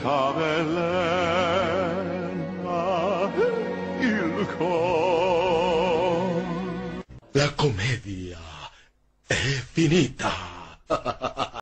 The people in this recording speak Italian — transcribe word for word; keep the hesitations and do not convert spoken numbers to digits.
Poeta velena il cor. La commedia è finita.